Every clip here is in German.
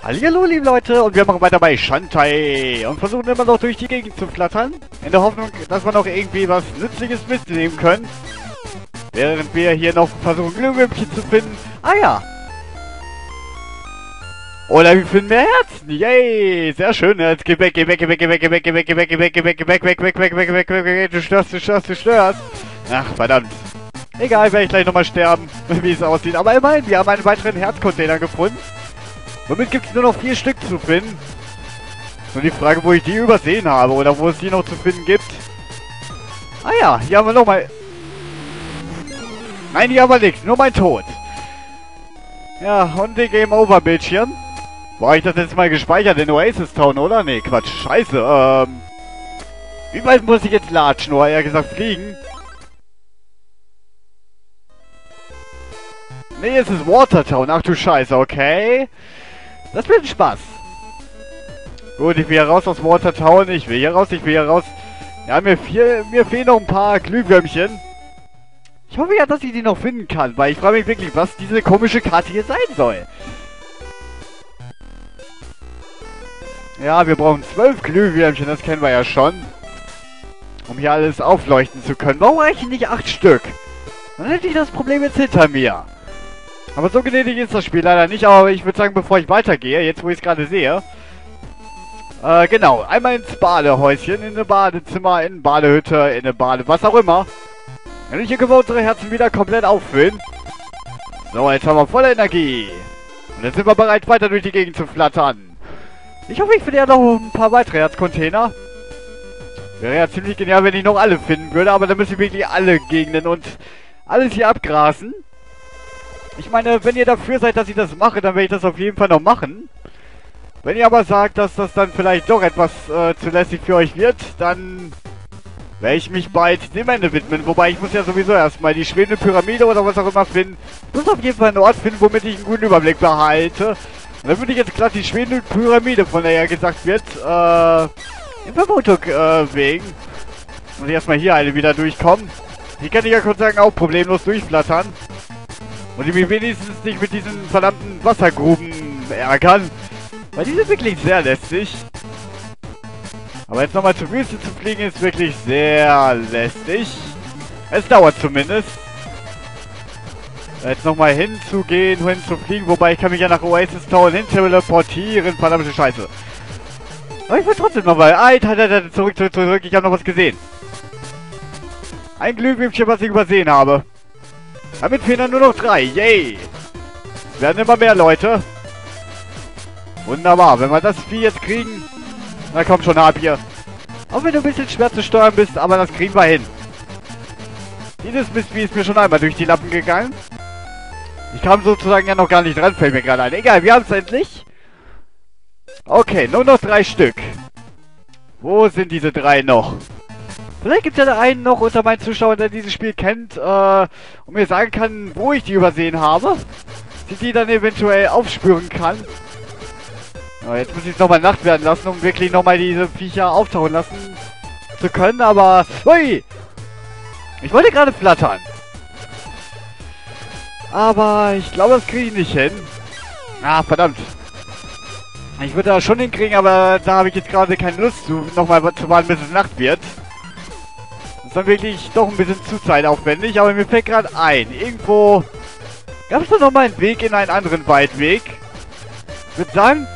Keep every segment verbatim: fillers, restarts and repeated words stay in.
Hallihallo, liebe Leute, und wir machen weiter bei Shantae und versuchen immer noch durch die Gegend zu flattern, in der Hoffnung, dass wir noch irgendwie was Nützliches mitnehmen können, während wir hier noch versuchen, Glühwürmchen zu finden. Ah ja! Oder wir finden mehr Herzen. Yay! Sehr schön. Jetzt geh weg, geh weg, geh weg, geh weg, geh weg, geh weg, geh weg, geh weg, geh weg, geh weg, weg, weg, weg, weg, weg, weg, weg, du störst, du störst, du störst. Ach, verdammt. Egal, werde ich gleich nochmal sterben, wie es aussieht. Aber immerhin, wir haben einen weiteren Herzcontainer gefunden. Somit gibt es nur noch vier Stück zu finden. Nur die Frage, wo ich die übersehen habe oder wo es die noch zu finden gibt. Ah ja, hier haben wir nochmal... Nein, hier haben wir nichts, nur mein Tod. Ja, und die Game Over Bildschirm. Wo habe ich das jetzt mal gespeichert? In Oasis Town, oder? Nee, Quatsch, scheiße. Ähm... Wie weit muss ich jetzt latschen, oder eher gesagt fliegen? Nee, es ist Watertown. Ach du Scheiße, okay. Das wird Spaß. Gut, ich will hier raus aus Watertown. Ich will hier raus, ich will hier raus. Ja, mir, viel, mir fehlen noch ein paar Glühwürmchen. Ich hoffe ja, dass ich die noch finden kann, weil ich frage mich wirklich, was diese komische Karte hier sein soll. Ja, wir brauchen zwölf Glühwürmchen, das kennen wir ja schon. Um hier alles aufleuchten zu können. Warum reichen nicht acht Stück? Dann hätte ich das Problem jetzt hinter mir. Aber so gnädig ist das Spiel leider nicht, aber ich würde sagen, bevor ich weitergehe, jetzt wo ich es gerade sehe, äh, genau, einmal ins Badehäuschen, in eine Badezimmer, in eine Badehütte, in eine Bade, was auch immer. Und hier können wir unsere Herzen wieder komplett auffüllen. So, jetzt haben wir volle Energie. Und jetzt sind wir bereit, weiter durch die Gegend zu flattern. Ich hoffe, ich finde ja noch ein paar weitere Herzcontainer. Wäre ja ziemlich genial, wenn ich noch alle finden würde, aber dann müssen wir wirklich alle Gegenden und alles hier abgrasen. Ich meine, wenn ihr dafür seid, dass ich das mache, dann werde ich das auf jeden Fall noch machen. Wenn ihr aber sagt, dass das dann vielleicht doch etwas äh, zu lästig für euch wird, dann werde ich mich bald dem Ende widmen. Wobei, ich muss ja sowieso erstmal die schwebende Pyramide oder was auch immer finden. Ich muss auf jeden Fall einen Ort finden, womit ich einen guten Überblick behalte. Und dann würde ich jetzt glatt die schwebende Pyramide, von der ja gesagt wird, äh, in Vermutung äh, wegen. Muss ich erstmal hier eine wieder durchkommen. Hier kann ich ja kurz sagen, auch problemlos durchflattern. Und ich mich wenigstens nicht mit diesen verdammten Wassergruben ärgern. Weil die sind wirklich sehr lästig. Aber jetzt nochmal zur Wüste zu fliegen ist wirklich sehr lästig. Es dauert zumindest. Jetzt nochmal hinzugehen, hinzufliegen. Wobei ich kann mich ja nach Oasis Town hin teleportieren. Verdammte Scheiße. Aber ich will trotzdem nochmal. Alter, zurück, zurück, zurück. Ich habe noch was gesehen. Ein Glühwürmchen, was ich übersehen habe. Damit fehlen dann nur noch drei. Yay! Es werden immer mehr Leute. Wunderbar. Wenn wir das Vieh jetzt kriegen... Na komm schon, ab hier. Auch wenn du ein bisschen schwer zu steuern bist, aber das kriegen wir hin. Dieses Mistvieh ist mir schon einmal durch die Lappen gegangen. Ich kam sozusagen ja noch gar nicht dran, fällt mir gerade ein. Egal, wir haben es endlich. Okay, nur noch drei Stück. Wo sind diese drei noch? Vielleicht gibt es ja einen noch unter meinen Zuschauern, der dieses Spiel kennt, äh, und mir sagen kann, wo ich die übersehen habe. Die die dann eventuell aufspüren kann. Aber jetzt muss ich es nochmal Nacht werden lassen, um wirklich nochmal diese Viecher auftauchen lassen zu können, aber... Hui! Ich wollte gerade flattern. Aber ich glaube, das kriege ich nicht hin. Ah, verdammt. Ich würde da schon hinkriegen, aber da habe ich jetzt gerade keine Lust zu, nochmal zu warten, bis es Nacht wird. Das ist dann wirklich doch ein bisschen zu zeitaufwendig, aber mir fällt gerade ein. Irgendwo gab es doch noch mal einen Weg in einen anderen Waldweg. Ich würde sagen...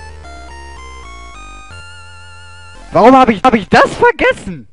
Warum habe ich, hab ich das vergessen?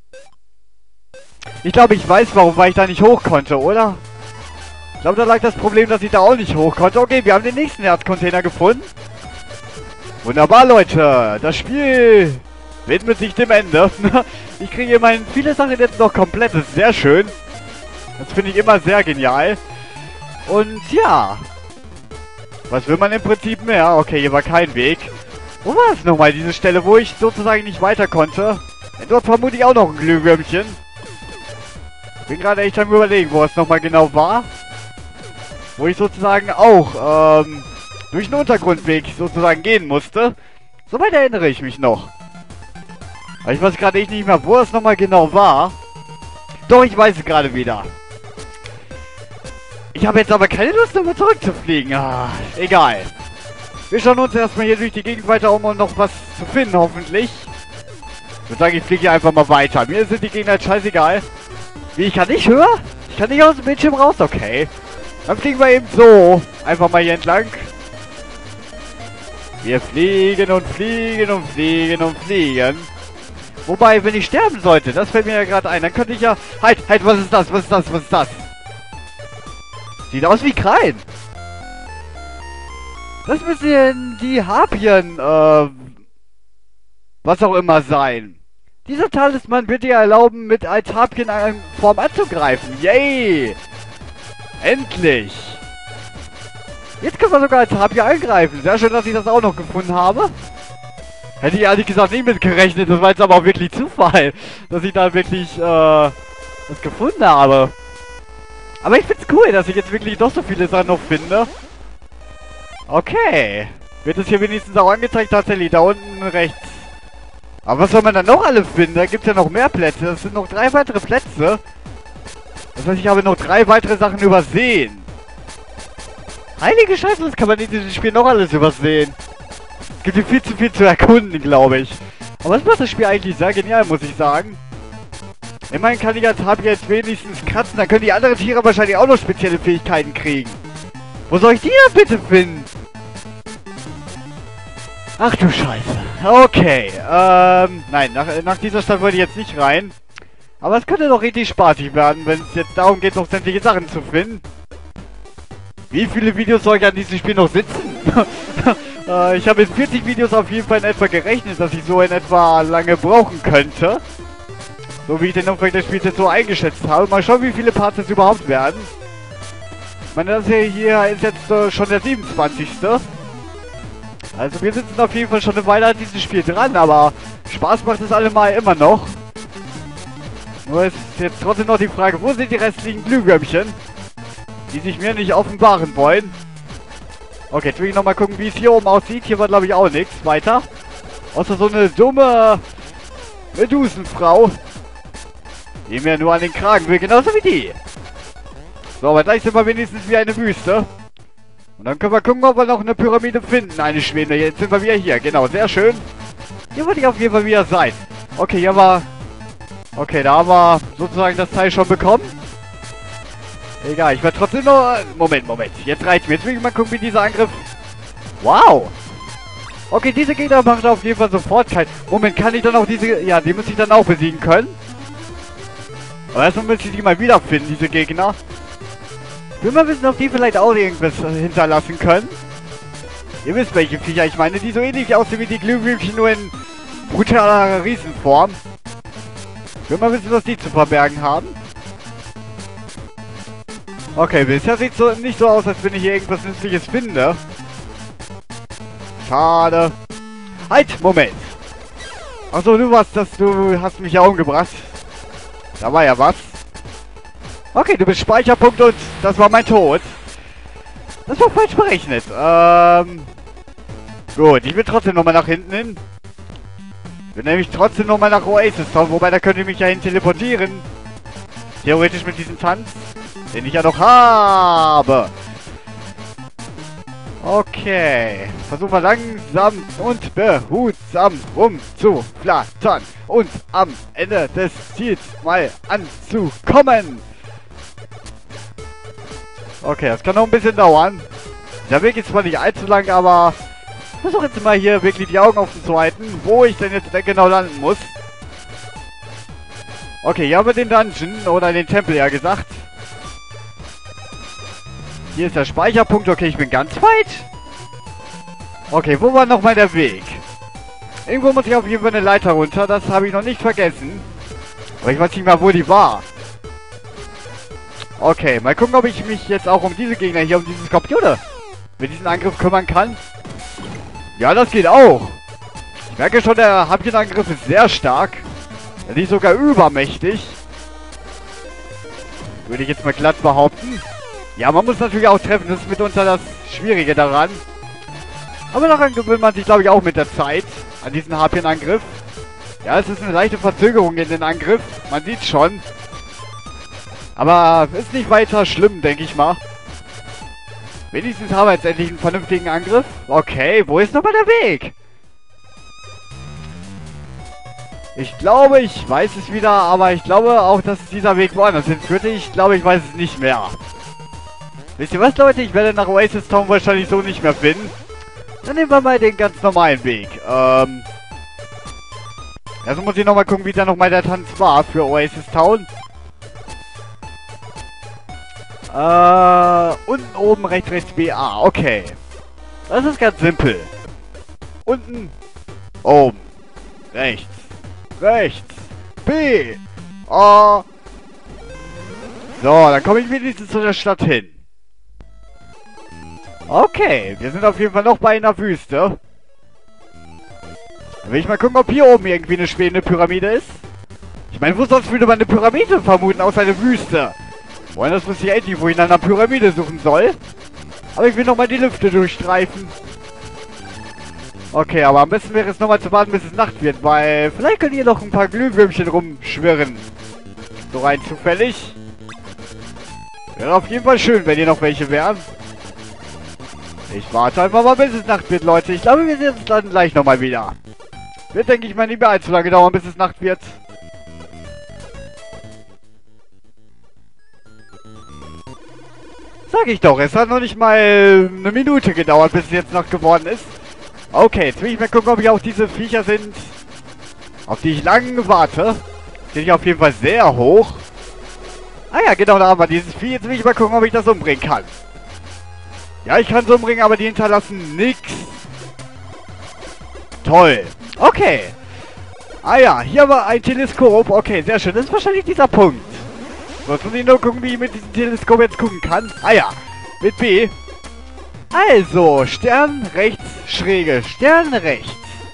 Ich glaube, ich weiß warum, weil ich da nicht hoch konnte, oder? Ich glaube, da lag das Problem, dass ich da auch nicht hoch konnte. Okay, wir haben den nächsten Herzcontainer gefunden. Wunderbar, Leute. Das Spiel widmet sich dem Ende. Ich kriege immerhin viele Sachen jetzt noch komplett. Das ist sehr schön. Das finde ich immer sehr genial. Und ja. Was will man im Prinzip mehr? Okay, hier war kein Weg. Wo war es nochmal, diese Stelle, wo ich sozusagen nicht weiter konnte? Dort vermute ich auch noch ein Glühwürmchen. Bin gerade echt am Überlegen, wo es nochmal genau war. Wo ich sozusagen auch ähm, durch einen Untergrundweg sozusagen gehen musste. Soweit erinnere ich mich noch. Aber ich weiß gerade echt nicht mehr, wo es nochmal genau war. Doch, ich weiß es gerade wieder. Ich habe jetzt aber keine Lust, nochmal zurückzufliegen. Ah, egal. Wir schauen uns erstmal hier durch die Gegend weiter um, um noch was zu finden, hoffentlich. Ich würde sagen, ich fliege hier einfach mal weiter. Mir sind die Gegner jetzt scheißegal. Wie, ich kann nicht höher? Ich kann nicht aus dem Bildschirm raus? Okay. Dann fliegen wir eben so. Einfach mal hier entlang. Wir fliegen und fliegen und fliegen und fliegen. Wobei, wenn ich sterben sollte, das fällt mir ja gerade ein, dann könnte ich ja... Halt, halt, was ist das? Was ist das? Was ist das? Sieht aus wie Krallen. Das müssen die Harpien, äh... was auch immer sein. Dieser Talisman wird dir erlauben, mit als Harpien-Form anzugreifen. Yay! Endlich! Jetzt können wir sogar als Harpien angreifen. Sehr schön, dass ich das auch noch gefunden habe. Hätte ich ehrlich gesagt nicht mit gerechnet. Das war jetzt aber auch wirklich Zufall, dass ich da wirklich, äh, das gefunden habe. Aber ich find's cool, dass ich jetzt wirklich doch so viele Sachen noch finde. Okay. Wird es hier wenigstens auch angezeigt? Tatsächlich, da unten rechts. Aber was soll man dann noch alle finden? Da gibt's ja noch mehr Plätze. Das sind noch drei weitere Plätze. Das heißt, ich habe noch drei weitere Sachen übersehen. Heilige Scheiße, das kann man in diesem Spiel noch alles übersehen. Es gibt hier viel zu viel zu erkunden, glaube ich. Aber das macht das Spiel eigentlich sehr genial, muss ich sagen. Immerhin kann ich als Harpier jetzt wenigstens kratzen. Dann können die anderen Tiere wahrscheinlich auch noch spezielle Fähigkeiten kriegen. Wo soll ich die denn bitte finden? Ach du Scheiße. Okay, ähm, nein, nach, nach dieser Stadt wollte ich jetzt nicht rein. Aber es könnte doch richtig spaßig werden, wenn es jetzt darum geht, noch sämtliche Sachen zu finden. Wie viele Videos soll ich an diesem Spiel noch sitzen? äh, ich habe mit vierzig Videos auf jeden Fall in etwa gerechnet, dass ich so in etwa lange brauchen könnte. So wie ich den Umfang des Spiels jetzt so eingeschätzt habe. Mal schauen, wie viele Parts es überhaupt werden. Ich meine, das hier ist jetzt äh, schon der siebenundzwanzigste. Also wir sitzen auf jeden Fall schon eine Weile an diesem Spiel dran, aber Spaß macht es allemal immer noch. Nur ist jetzt trotzdem noch die Frage, wo sind die restlichen Glühwürmchen? Die sich mir nicht offenbaren wollen. Okay, jetzt will ich nochmal gucken, wie es hier oben aussieht. Hier war, glaube ich, auch nichts weiter. Außer so eine dumme Medusenfrau, die mir nur an den Kragen will, genauso wie die. So, aber gleich sind wir wenigstens wie eine Wüste. Und dann können wir gucken, ob wir noch eine Pyramide finden. Eine schwebende. Jetzt sind wir wieder hier. Genau, sehr schön. Hier wollte ich auf jeden Fall wieder sein. Okay, hier war... Okay, da haben wir sozusagen das Teil schon bekommen. Egal, ich werde trotzdem noch... Moment, Moment. Jetzt reicht mir. Jetzt will ich mal gucken, wie dieser Angriff... Wow! Okay, diese Gegner machen auf jeden Fall sofort kein... Moment, kann ich dann auch diese... Ja, die muss ich dann auch besiegen können. Aber erstmal müsste ich die mal wiederfinden, diese Gegner. Ich will mal wissen, ob die vielleicht auch irgendwas hinterlassen können. Ihr wisst, welche Viecher ich meine, die so ähnlich aussehen wie die Glühwürmchen, nur in brutaler Riesenform. Ich will mal wissen, was die zu verbergen haben. Okay, bisher sieht es so nicht so aus, als wenn ich hier irgendwas Nützliches finde. Schade. Halt, Moment. Achso, du warst das, du hast mich ja umgebracht. Da war ja was. Okay, du bist Speicherpunkt und das war mein Tod. Das war falsch berechnet. Ähm... Gut, ich will trotzdem nochmal nach hinten hin. Ich will nämlich trotzdem nochmal nach Oasis Town, wobei da könnt ihr mich ja hin teleportieren. Theoretisch mit diesem Tanz, den ich ja noch habe. Okay. Versuchen wir langsam und behutsam rumzuflattern und am Ende des Ziels mal anzukommen. Okay, das kann noch ein bisschen dauern. Der Weg ist zwar nicht allzu lang, aber ich versuche jetzt mal hier wirklich die Augen offen zu halten, wo ich denn jetzt genau landen muss. Okay, hier haben wir den Dungeon, oder den Tempel ja gesagt. Hier ist der Speicherpunkt. Okay, ich bin ganz weit. Okay, wo war nochmal der Weg? Irgendwo muss ich auf jeden Fall eine Leiter runter. Das habe ich noch nicht vergessen. Aber ich weiß nicht mal, wo die war. Okay, mal gucken, ob ich mich jetzt auch um diese Gegner hier, um diese Skorpione, mit diesem Angriff kümmern kann. Ja, das geht auch. Ich merke schon, der Harpien-Angriff ist sehr stark. Er ist sogar übermächtig. Würde ich jetzt mal glatt behaupten. Ja, man muss natürlich auch treffen. Das ist mitunter das Schwierige daran. Aber daran gewöhnt man sich, glaube ich, auch mit der Zeit. An diesen Harpien-Angriff. Ja, es ist eine leichte Verzögerung in den Angriff. Man sieht schon. Aber ist nicht weiter schlimm, denke ich mal. Wenigstens haben wir jetzt endlich einen vernünftigen Angriff. Okay, wo ist nochmal der Weg? Ich glaube, ich weiß es wieder, aber ich glaube auch, dass dieser Weg woanders hinführte. Ich glaube, ich weiß es nicht mehr. Wisst ihr was, Leute? Ich werde nach Oasis Town wahrscheinlich so nicht mehr finden. Dann nehmen wir mal den ganz normalen Weg. Ähm... Also muss ich nochmal gucken, wie da nochmal der Tanz war für Oasis Town. Äh, unten, oben, rechts, rechts, B, A. Okay. Das ist ganz simpel. Unten, oben, rechts, rechts, B, A. So, dann komme ich wenigstens zu der Stadt hin. Okay, wir sind auf jeden Fall noch bei einer Wüste. Dann will ich mal gucken, ob hier oben irgendwie eine schwebende Pyramide ist. Ich meine, wo sonst würde man eine Pyramide vermuten, außer eine Wüste? Woanders muss ich endlich, wo ich nach einer Pyramide suchen soll. Aber ich will nochmal die Lüfte durchstreifen. Okay, aber am besten wäre es nochmal zu warten, bis es Nacht wird, weil vielleicht können hier noch ein paar Glühwürmchen rumschwirren. So rein zufällig. Wäre auf jeden Fall schön, wenn hier noch welche wären. Ich warte einfach mal, bis es Nacht wird, Leute. Ich glaube, wir sehen uns dann gleich nochmal wieder. Wird, denke ich mal, nicht mehr allzu lange dauern, bis es Nacht wird. Sag ich doch, es hat noch nicht mal eine Minute gedauert, bis es jetzt Nacht geworden ist. Okay, jetzt will ich mal gucken, ob hier auch diese Viecher sind, auf die ich lange warte. Sind hier auf jeden Fall sehr hoch. Ah ja, genau, da haben wir dieses Vieh. Jetzt will ich mal gucken, ob ich das umbringen kann. Ja, ich kann es umbringen, aber die hinterlassen nichts. Toll. Okay. Ah ja, hier war ein Teleskop. Okay, sehr schön. Das ist wahrscheinlich dieser Punkt. So, jetzt muss ich nur gucken, wie ich mit diesem Teleskop jetzt gucken kann. Ah ja, mit B. Also, Stern rechts, schräge, Stern rechts.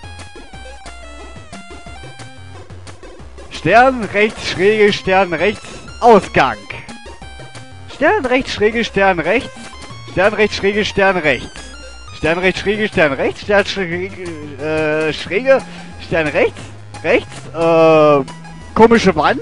Stern rechts, schräge, Stern rechts, Ausgang. Stern rechts, schräge, Stern rechts. Stern rechts, schräge, Stern rechts. Stern rechts, schräge, Stern rechts. Stern schräge, äh, schräge, Stern rechts. Rechts, äh, komische Wand.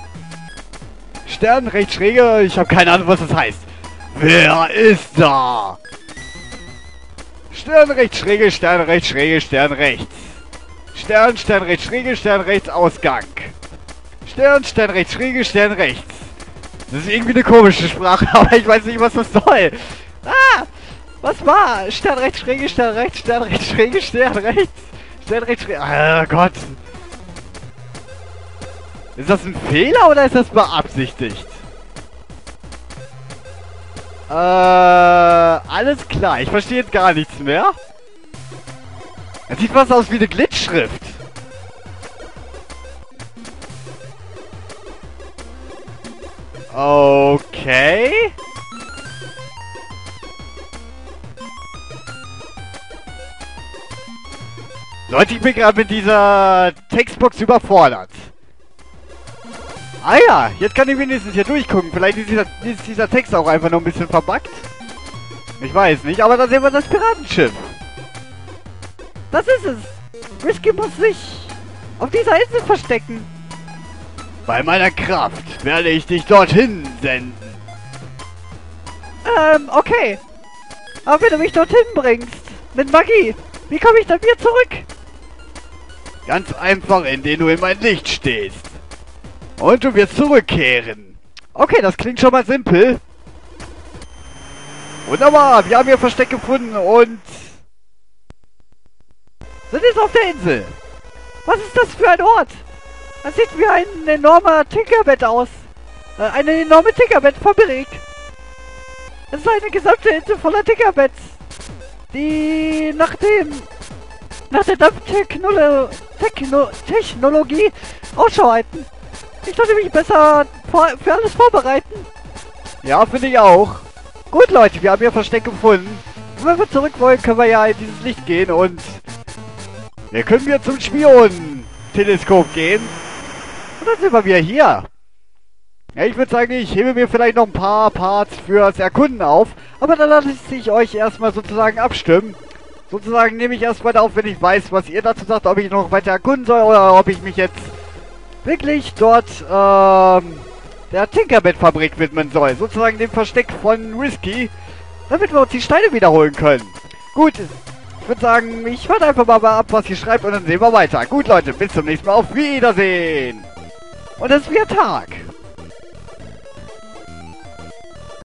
Stern rechts, schräge, ich habe keine Ahnung, was das heißt. Wer ist da? Stern rechts, schräge, Stern rechts, schräge, Stern rechts. Stern, Stern rechts, schräge, Stern rechts, Ausgang. Stern, Stern rechts, schräge, Stern rechts. Das ist irgendwie eine komische Sprache, aber ich weiß nicht, was das soll. Ah! Was war? Stern rechts, schräge, Stern rechts, Stern rechts, schräge, Stern rechts. Stern rechts, schräge. Ah Gott. Ist das ein Fehler oder ist das beabsichtigt? Äh, alles klar. Ich verstehe jetzt gar nichts mehr. Es sieht was aus wie eine Glitchschrift. Okay. Leute, ich bin gerade mit dieser Textbox überfordert. Ah ja, jetzt kann ich wenigstens hier durchgucken. Vielleicht ist dieser, ist dieser Text auch einfach nur ein bisschen verbuggt. Ich weiß nicht, aber da sehen wir das Piratenschiff. Das ist es. Risky muss sich auf dieser Insel verstecken. Bei meiner Kraft werde ich dich dorthin senden. Ähm, okay. Aber wenn du mich dorthin bringst, mit Magie, wie komme ich dann wieder zurück? Ganz einfach, indem du in mein Licht stehst. Und du wirst zurückkehren. Okay, das klingt schon mal simpel. Wunderbar, wir haben hier Versteck gefunden und sind jetzt auf der Insel. Was ist das für ein Ort? Das sieht wie ein enormer Tinkerbett aus. Äh, eine enorme Tinkerbett-Fabrik. Es ist eine gesamte Insel voller Tinkerbetts, die nach dem nach der Dampftechnologie Techno Technologie Ausschau halten. Ich sollte mich besser vor, für alles vorbereiten. Ja, finde ich auch. Gut, Leute, wir haben hier Versteck gefunden. Und wenn wir zurück wollen, können wir ja in dieses Licht gehen und wir können wieder zum Spion-Teleskop gehen. Und dann sind wir wieder hier. Ja, ich würde sagen, ich hebe mir vielleicht noch ein paar Parts fürs Erkunden auf. Aber dann lasse ich euch erstmal sozusagen abstimmen. Sozusagen nehme ich erstmal auf, wenn ich weiß, was ihr dazu sagt, ob ich noch weiter erkunden soll oder ob ich mich jetzt wirklich dort ähm, der Tinkerbett-Fabrik widmen soll. Sozusagen dem Versteck von Risky. damit wir uns die Steine wiederholen können. Gut, ich würde sagen, ich warte einfach mal ab, was ihr schreibt und dann sehen wir weiter. Gut, Leute, bis zum nächsten Mal. Auf Wiedersehen. Und es ist wieder Tag.